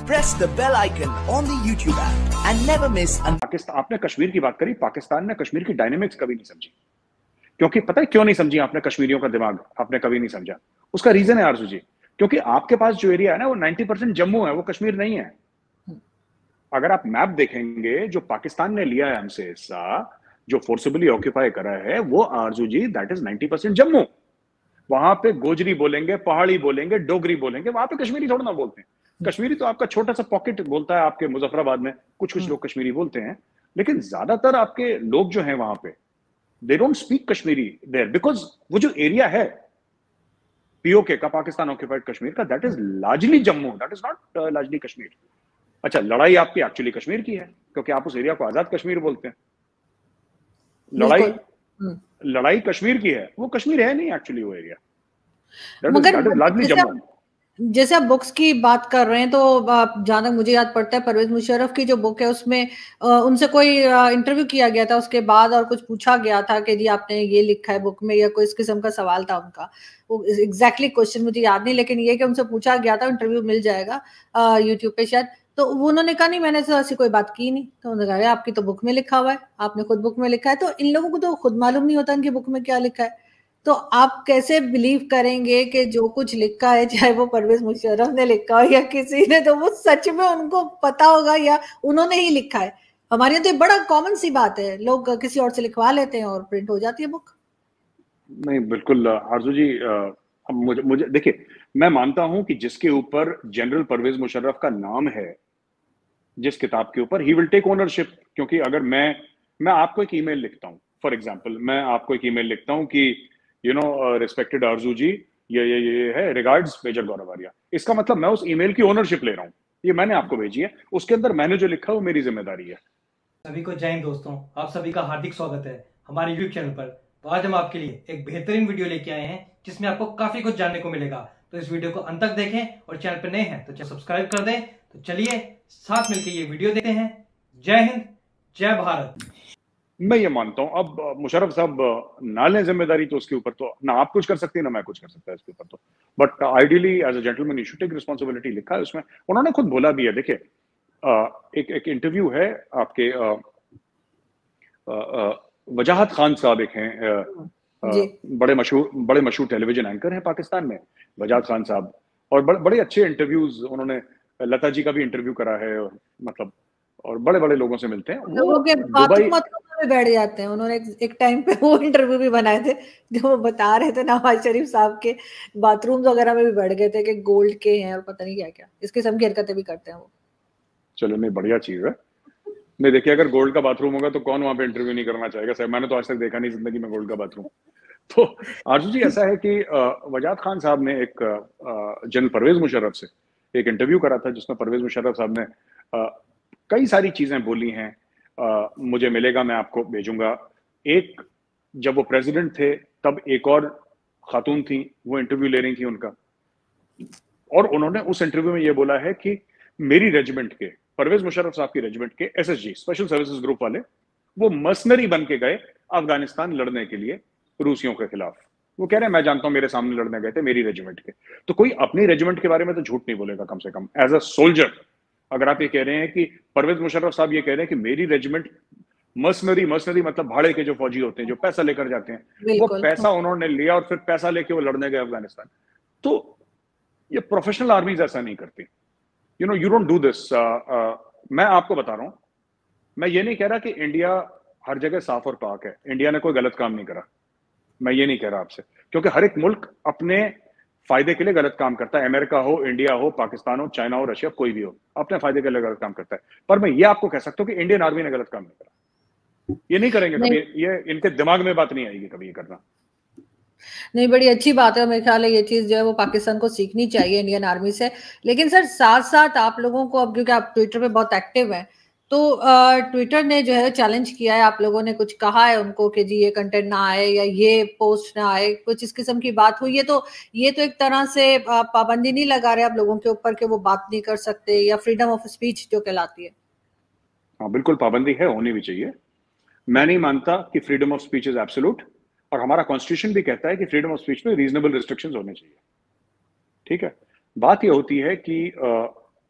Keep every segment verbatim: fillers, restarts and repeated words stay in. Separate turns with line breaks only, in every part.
press the bell icon on the YouTube app and never miss an
Pakistan, आपने कश्मीर की बात करी, पाकिस्तान ने कश्मीर की डायनेमिक्स कभी नहीं समझी। क्योंकि पता है क्यों नहीं समझी आपने? कश्मीरियों का दिमाग आपने कभी नहीं समझा। उसका रीजन है आरजू जी, क्योंकि आपके पास जो एरिया है ना वो नब्बे परसेंट जम्मू है, वो कश्मीर नहीं है। अगर आप मैप देखेंगे, जो पाकिस्तान ने लिया है हमसे हिस्सा, जो फोर्सिबली ऑक्यूपाई करा है, वो आरजू जी दैट इज नब्बे परसेंट जम्मू। वहां पे गोजरी बोलेंगे, पहाड़ी बोलेंगे, डोगरी बोलेंगे, वहां पे कश्मीरी थोड़ा ना बोलते हैं। कश्मीरी तो आपका छोटा सा पॉकेट बोलता है, आपके मुजफ्फराबाद में कुछ कुछ लोग कश्मीरी बोलते हैं, लेकिन ज्यादातर आपके लोग जो हैं वहां पे they don't speak Kashmiri there, because वो जो एरिया है पीओके का, पाकिस्तान ऑक्यूपाइड कश्मीर का, that is largely Jammu, that is not largely Kashmir. अच्छा, लड़ाई आपकी एक्चुअली कश्मीर की है, क्योंकि आप उस एरिया को आजाद कश्मीर बोलते हैं। लड़ाई लड़ाई कश्मीर की है, वो कश्मीर है नहीं एक्चुअली वो एरिया,
मगर जैसे आप, जैसे आप बुक्स की बात कर रहे हैं, तो जहां तक मुझे याद पड़ता है परवेज मुशर्रफ की जो बुक है उसमें उनसे कोई इंटरव्यू किया गया था उसके बाद, और कुछ पूछा गया था कि जी आपने ये लिखा है बुक में, या कोई इस किस्म का सवाल था उनका। वो एग्जैक्टली क्वेश्चन मुझे याद नहीं, लेकिन ये कि उनसे पूछा गया था, इंटरव्यू मिल जाएगा यूट्यूब पे शायद, तो उन्होंने कहा नहीं मैंने तो ऐसी कोई बात की नहीं। तो उन्होंने कहा आपकी तो बुक में लिखा हुआ है, आपने खुद बुक में लिखा है, तो इन लोगों को तो खुद मालूम नहीं होता इनकी बुक में क्या लिखा है। तो आप कैसे बिलीव करेंगे कि जो कुछ लिखा है, चाहे वो परवेज मुशर्रफ ने लिखा हो या किसी ने, तो वो सच में उनको पता होगा या उन्होंने ही लिखा है? हमारे यहाँ तो बड़ा कॉमन सी बात है, लोग किसी और से लिखवा लेते हैं और प्रिंट हो जाती है बुक।
नहीं, बिल्कुल आरजू जी, अब मुझे मुझे देखिए, मैं मानता हूं कि जिसके ऊपर जनरल परवेज मुशर्रफ का नाम है, जिस किताब के ऊपर, ही विल टेक ओनरशिप। क्योंकि अगर मैं मैं आपको एक ईमेल लिखता हूं, फॉर एग्जांपल मैं आपको एक ईमेल लिखता हूं कि यू नो रिस्पेक्टेड आरजू जी, ये ये ये है, रिगार्ड्स मेजर गौरव आर्या, इसका मतलब मैं उस ईमेल की ओनरशिप ले रहा हूं, ये मैंने आपको भेजी है, उसके अंदर मैंने जो लिखा है वो मेरी जिम्मेदारी है।
सभी को जय हिंद दोस्तों, आप सभी का हार्दिक स्वागत है हमारे यूट्यूब चैनल पर। तो आज हम आपके लिए एक बेहतरीन वीडियो लेके आए हैं जिसमें आपको काफी कुछ जानने को मिलेगा। तो इस वीडियो को अंत तक देखें, और चैनल पर नए हैं तो चैनल सब्सक्राइब कर दें। तो चलिए साथ मिलकर ये वीडियो देखते हैं। जय हिंद, जय भारत।
मैं ये मानता हूं, अब मुशर्रफ साहब ना लें जिम्मेदारी, तो उसके ऊपर तो ना आप कुछ कर सकते हैं ना मैं कुछ कर सकता है इसके ऊपर, तो but ideally as a gentleman you should take responsibility, लिखा है उसमें, उन्होंने खुद बोला भी है। देखिए, एक एक इंटरव्यू है आपके आ, आ, आ, वजाहत खान साहब एक हैं, आ, आ, बड़े मशहूर बड़े मशहूर टेलीविजन एंकर हैं पाकिस्तान में, वजाहत खान साहब, और बड़े बड़े अच्छे इंटरव्यूज उन्होंने, लता जी का भी इंटरव्यू करा है, और मतलब और बड़े बड़े लोगों से मिलते हैं।
लोगों के बाथरूम में बैठ जाते हैं। उन्होंने एक टाइम पे वो इंटरव्यू भी बनाए थे जो वो बता रहे थे नवाज शरीफ साहब के बाथरूम्स वगैरह में भी बैठ गए थे कि गोल्ड के हैं और पता नहीं क्या क्या, इस किस्म की हरकतें भी करते हैं वो।
चलो, नहीं, बढ़िया चीज है। नहीं, देखिए, अगर गोल्ड का बाथरूम होगा तो कौन वहां पे इंटरव्यू नहीं करना चाहेगा सर? मैंने तो आज तक देखा नहीं जिंदगी में गोल्ड का बाथरूम। तो आरजू जी, ऐसा है कि वजाहत खान साहब ने एक जनरल परवेज मुशर्रफ से एक इंटरव्यू करा था, जिसमें परवेज मुशर्रफ साहब ने आ, कई सारी चीजें बोली हैं। आ, मुझे मिलेगा, मैं आपको भेजूंगा। एक, जब वो प्रेसिडेंट थे तब एक और खातून थी, वो इंटरव्यू ले रही थी उनका, और उन्होंने उस इंटरव्यू में ये बोला है कि मेरी रेजिमेंट के, परवेज मुशर्रफ साहब की रेजिमेंट के एसएसजी, स्पेशल सर्विसेज ग्रुप वाले, वो मर्सनरी बन के गए अफगानिस्तान लड़ने के लिए रूसियों के खिलाफ। वो कह रहे हैं मैं जानता हूं, मेरे सामने लड़ने गए थे मेरी रेजिमेंट के। तो कोई अपनी रेजिमेंट के बारे में तो झूठ नहीं बोलेगा कम से कम, एज अ सोल्जर। अगर आप ये कह रहे हैं कि परवेज मुशर्रफ साहब ये कह रहे हैं कि मेरी रेजिमेंट मर्सनरी, मर्सनरी मतलब भाड़े के जो फौजी होते हैं जो पैसा लेकर जाते हैं, वो पैसा उन्होंने लिया और फिर पैसा लेके वो लड़ने गए अफगानिस्तान। तो ये प्रोफेशनल आर्मीज ऐसा नहीं करती। You know, you don't do this. मैं आपको बता रहा हूं, मैं ये नहीं कह रहा कि इंडिया हर जगह साफ और पाक है, इंडिया ने कोई गलत काम नहीं करा, मैं ये नहीं कह रहा आपसे, क्योंकि हर एक मुल्क अपने फायदे के लिए गलत काम करता है। अमेरिका हो, इंडिया हो, पाकिस्तान हो, चाइना हो, रशिया, कोई भी हो, अपने फायदे के लिए गलत काम करता है। पर मैं ये आपको कह सकता हूं कि इंडियन आर्मी ने गलत काम नहीं करा, ये नहीं करेंगे कभी, ये इनके दिमाग में बात नहीं आएगी कभी ये करना।
नहीं, बड़ी अच्छी बात है, मेरे ख्याल है ये चीज जो है वो पाकिस्तान को सीखनी चाहिए इंडियन आर्मी से। लेकिन सर साथ साथ आप लोगों को, अब क्योंकि आप ट्विटर पे बहुत एक्टिव हैं, तो ट्विटर ने जो है चैलेंज किया है, आप लोगों ने कुछ कहा है उनको कि जी ये कंटेंट ना आए या ये पोस्ट ना आए, कुछ इस किस्म की बात हुई है। तो ये तो एक तरह से पाबंदी नहीं लगा रहे आप लोगों के ऊपर कि वो बात नहीं कर सकते, या फ्रीडम ऑफ स्पीच जो कहलाती है?
हाँ, बिल्कुल पाबंदी है, होनी भी चाहिए। मैं नहीं मानता कि freedom of speech is absolute, और हमारा कॉन्स्टिट्यूशन भी कहता है कि फ्रीडम ऑफ स्पीच में रीजनेबल रिस्ट्रिक्शंस होने चाहिए। ठीक है, बात यह होती है कि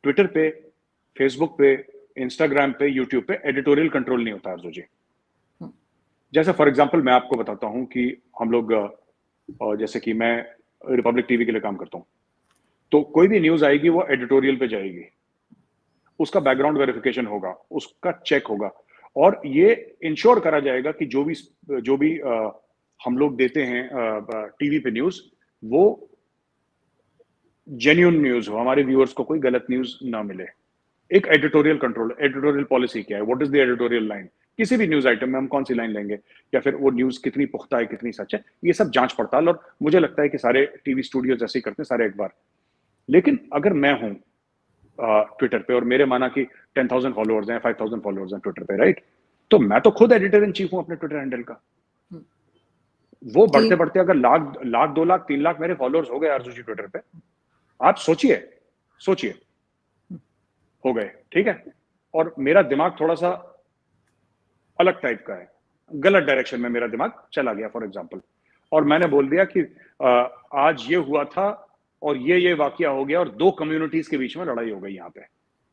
ट्विटर पे, फेसबुक पे, इंस्टाग्राम पे, यूट्यूब पे एडिटोरियल कंट्रोल नहीं होता आरजू जी। जैसे फॉर एग्जांपल मैं आपको बताता हूं कि हम लोग, जैसे कि मैं रिपब्लिक टीवी के लिए काम करता हूं, तो कोई भी न्यूज आएगी वो एडिटोरियल पे जाएगी, उसका बैकग्राउंड वेरिफिकेशन होगा, उसका चेक होगा, और ये इंश्योर करा जाएगा कि जो भी जो भी आ, हम लोग देते हैं टीवी पे न्यूज, वो जेन्युइन न्यूज हो, हमारे व्यूअर्स को कोई गलत न्यूज ना मिले। एक एडिटोरियल कंट्रोल, एडिटोरियल पॉलिसी क्या है, what is the editorial line, किसी भी न्यूज आइटम में हम कौन सी लाइन लेंगे, या फिर वो न्यूज कितनी पुख्ता है, कितनी सच है, ये सब जांच पड़ताल, और मुझे लगता है कि सारे टीवी स्टूडियो ऐसे ही करते हैं, सारे अखबार। लेकिन अगर मैं हूं ट्विटर पे और मेरे माना कि टेन थाउजेंड फॉलोअर्स हैं, फाइव थाउजेंड फॉलोअर्स हैं ट्विटर पे, राइट, तो मैं तो खुद एडिटर इन चीफ हूं अपने ट्विटर हैंडल का। वो बढ़ते बढ़ते अगर लाख लाख दो लाख तीन लाख मेरे फॉलोअर्स हो गए आरजू जी ट्विटर पे, आप सोचिए सोचिए हो गए, ठीक है, और मेरा दिमाग थोड़ा सा अलग टाइप का है, गलत डायरेक्शन में मेरा दिमाग चला गया फॉर एग्जांपल, और मैंने बोल दिया कि आ, आज ये हुआ था और ये ये वाकया हो गया और दो कम्युनिटीज के बीच में लड़ाई हो गई यहां पे,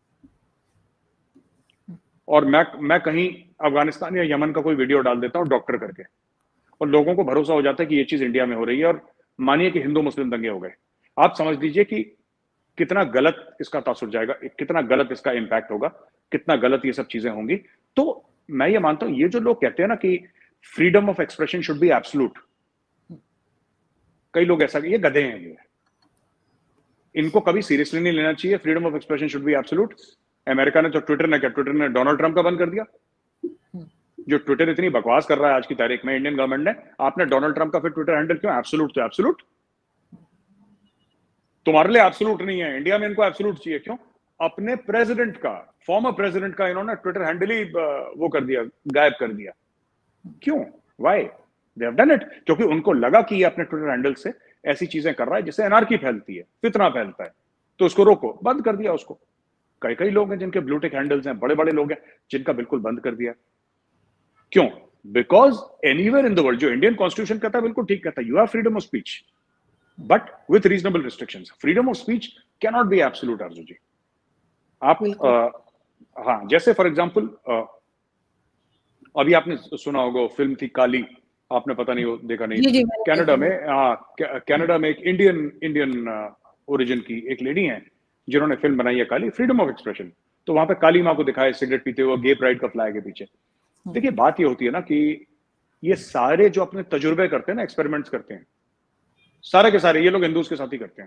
और मैं मैं कहीं अफगानिस्तान या यमन का कोई वीडियो डाल देता हूं डॉक्टर करके, और लोगों को भरोसा हो जाता है कि ये चीज इंडिया में हो रही है, और मानिए कि हिंदू मुस्लिम दंगे हो गए। आप समझ लीजिए कि कितना गलत इसका तासुर जाएगा, कितना गलत इसका इंपैक्ट होगा, कितना गलत ये सब चीजें होंगी। तो मैं ये मानता हूं, ये जो लोग कहते हैं ना कि freedom of expression should be absolute, कई लोग ऐसा, ये गधे हैं, ये इनको कभी सीरियसली नहीं लेना चाहिए। Freedom of expression should be absolute. America ने तो, ट्विटर ने क्या, ट्विटर ने डोनाल्ड ट्रंप का बंद कर दिया। जो ट्विटर इतनी बकवास कर रहा है आज की तारीख में, इंडियन गवर्नमेंट ने, आपने डोनाल्ड ट्रंप का फिर ट्विटर हैंडल क्यों एब्सोल्यूट? तो एब्सोल्यूट तुम्हारे लिए एब्सोल्यूट नहीं है, इंडिया में इनको एब्सोल्यूट चाहिए। क्यों? अपने प्रेसिडेंट का, फॉर्मर प्रेसिडेंट का इन्होंने ट्विटर हैंडल ही वो कर दिया, गायब कर दिया। क्यों? Why they have done it? क्योंकि उनको लगा कि ये अपने ट्विटर हैंडल से ऐसी चीजें कर रहा है जिससे एनार्की फैलती है, फितना फैलता है, तो उसको रोको। बंद कर दिया उसको। कई कई लोग हैं जिनके ब्लूटिक हैंडल्स हैं, बड़े बड़े लोग हैं जिनका बिल्कुल बंद कर दिया। क्यों? Because anywhere in the world, जो इंडियन कॉन्स्टिट्यूशन कहता है बिल्कुल ठीक कहता है, you have freedom of speech but with reasonable restrictions. Freedom of speech cannot be absolute Arzoo ji. आप आ, हाँ, जैसे फॉर एग्जांपल अभी आपने सुना होगा, फिल्म थी काली, आपने पता नहीं, देखा नहीं, कनाडा में, कनाडा में एक इंडियन इंडियन ओरिजिन की एक लेडी है जिन्होंने फिल्म बनाई है काली, फ्रीडम ऑफ एक्सप्रेशन। तो वहां पे काली माँ को दिखाया सिगरेट पीते हुए, गे प्राइड का फ्लैग है पीछे। देखिए बात ये होती है ना कि ये सारे जो अपने तजुर्बे करते हैं ना, एक्सपेरिमेंट्स करते हैं, सारे के सारे ये लोग हिंदूज के साथ ही करते हैं।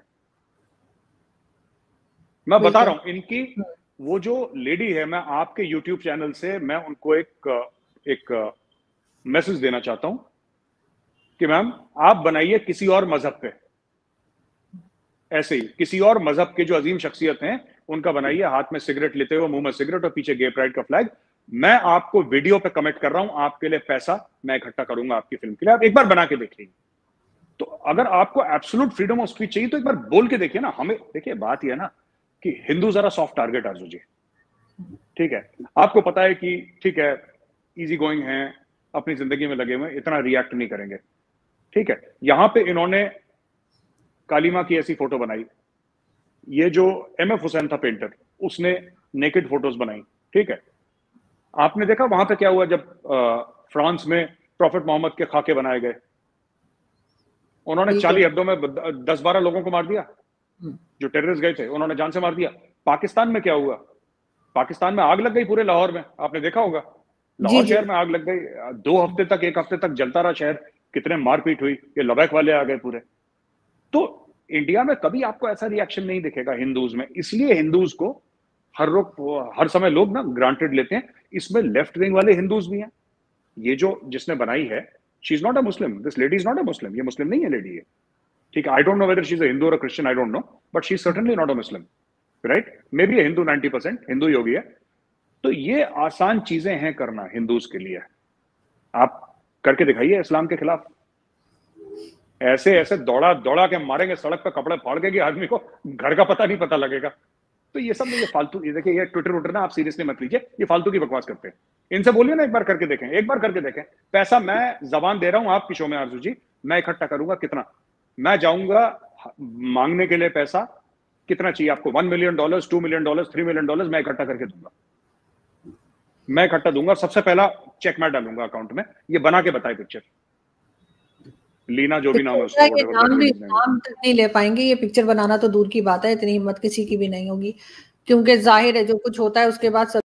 मैं बता रहा हूं, इनकी वो जो लेडी है, मैं आपके यूट्यूब चैनल से मैं उनको एक एक मैसेज देना चाहता हूं कि मैम आप बनाइए किसी और मजहब पे, ऐसे ही किसी और मजहब के जो अजीम शख्सियत हैं उनका बनाइए, हाथ में सिगरेट लेते हुए, मुंह में सिगरेट और पीछे गे प्राइड का फ्लैग। मैं आपको वीडियो पे कमेंट कर रहा हूं, आपके लिए पैसा मैं इकट्ठा करूंगा आपकी फिल्म के लिए, आप एक बार बना के देख लीजिए। तो अगर आपको एब्सोल्यूट फ्रीडम ऑफ स्पीच चाहिए तो एक बार बोल के देखिए ना। हमें देखिए बात यह है ना कि हिंदू जरा सॉफ्ट टारगेट आरजू जी, ठीक है, आपको पता है कि ठीक है, इजी गोइंग है, अपनी जिंदगी में लगे हुए, इतना रिएक्ट नहीं करेंगे, ठीक है। यहां पे इन्होंने काली मां की ऐसी फोटो बनाई, ये जो एम एफ हुसैन था पेंटर, उसने नेकेड फोटोज बनाई, ठीक है। आपने देखा वहां पे क्या हुआ जब आ, फ्रांस में प्रॉफेट मोहम्मद के खाके बनाए गए, उन्होंने चाली हब्दों में दस बारह लोगों को मार दिया, जो टेररिस्ट गए थे उन्होंने जान से मार दिया। पाकिस्तान में क्या हुआ? पाकिस्तान में आग लग गई पूरे लाहौर में, आपने देखा होगा, लाहौर शहर में आग लग गई, दो हफ्ते तक, एक हफ्ते तक जलता रहा शहर, कितने मारपीट हुई, ये लबैक वाले आ गए पूरे। तो इंडिया में कभी आपको ऐसा रिएक्शन नहीं दिखेगा हिंदूज में, इसलिए हिंदूज को हर रोक हर समय लोग ना ग्रांटेड लेते हैं। इसमें लेफ्ट विंग वाले हिंदूज भी हैं। ये जो जिसने बनाई है, she is not a Muslim, this lady is not a Muslim, ये मुस्लिम नहीं है लेडी है, ठीक है। I don't know whether she is a Hindu और a Christian, I don't know, but she is certainly not a Muslim, right. Maybe Hindu, ninety percent Hindu योगी है। तो ये आसान चीजें हैं करना हिंदूज के लिए। आप करके दिखाइए इस्लाम के खिलाफ, ऐसे ऐसे दौड़ा दौड़ा के मारेंगे सड़क पे, कपड़े फाड़ के कि आदमी को घर का पता नहीं पता लगेगा। तो ये सब ये फालतू, ये देखिए, ये ट्विटर वुटर ना आप सीरियसली मत लीजिए, ये फालतू की बकवास करते हैं। इनसे बोलिए ना एक बार करके देखें, एक बार करके देखें। पैसा मैं जबान दे रहा हूं आपकी शो में आरजू जी, मैं इकट्ठा करूंगा, कितना मैं जाऊंगा मांगने के लिए पैसा, कितना चाहिए आपको, one million dollars, two million dollars, three million dollars, मैं इकट्ठा करके दूंगा, मैं इकट्ठा दूंगा। सबसे पहला चेक मैं डालूंगा अकाउंट में, ये बना के बताए पिक्चर, लीना जो भी नाम है उसका,
ये नाम भी नाम तक नहीं ले पाएंगे, ये पिक्चर बनाना तो दूर की बात है, इतनी हिम्मत किसी की भी नहीं होगी, क्योंकि जाहिर है जो कुछ होता है उसके बाद